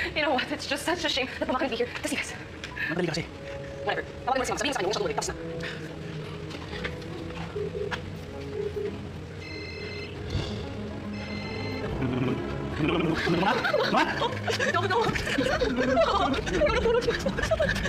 You know what? It's just such a shame that I'm not gonna be here to see this. Madali kasi. Whatever. Tawagin mo si Mama. Sabihin mo sa kanya, huwag siya tumuloy. Tapos na. Ma? No, no. No, no, no.